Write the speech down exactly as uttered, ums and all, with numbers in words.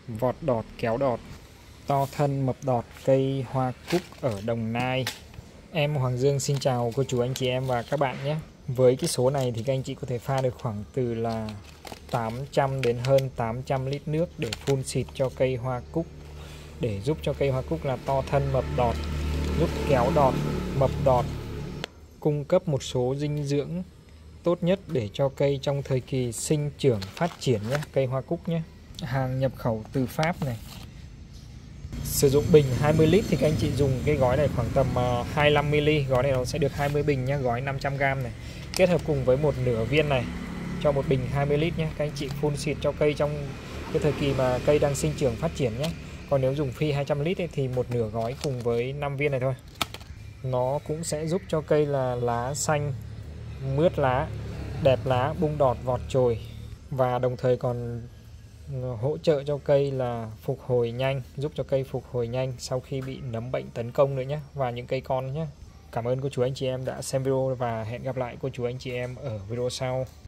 Vọt đọt kéo đọt, to thân mập đọt cây hoa cúc ở Đồng Nai. Em Hoàng Dương xin chào cô chú anh chị em và các bạn nhé. Với cái số này thì các anh chị có thể pha được khoảng từ là tám trăm đến hơn tám trăm lít nước để phun xịt cho cây hoa cúc, để giúp cho cây hoa cúc là to thân mập đọt, giúp kéo đọt, mập đọt, cung cấp một số dinh dưỡng tốt nhất để cho cây trong thời kỳ sinh trưởng phát triển nhé, cây hoa cúc nhé. Hàng nhập khẩu từ Pháp này. Sử dụng bình hai mươi lít thì các anh chị dùng cái gói này khoảng tầm hai mươi lăm mi li lít, gói này nó sẽ được hai mươi bình nhé, gói năm trăm gam này. Kết hợp cùng với một nửa viên này cho một bình hai mươi lít nhé. Các anh chị phun xịt cho cây trong cái thời kỳ mà cây đang sinh trưởng phát triển nhé. Còn nếu dùng phi hai trăm lít ấy, thì một nửa gói cùng với năm viên này thôi. Nó cũng sẽ giúp cho cây là lá xanh, mướt lá, đẹp lá, bung đọt, vọt chồi, và đồng thời còn hỗ trợ cho cây là phục hồi nhanh, giúp cho cây phục hồi nhanh sau khi bị nấm bệnh tấn công nữa nhé, và những cây con nhé. Cảm ơn cô chú anh chị em đã xem video và hẹn gặp lại cô chú anh chị em ở video sau.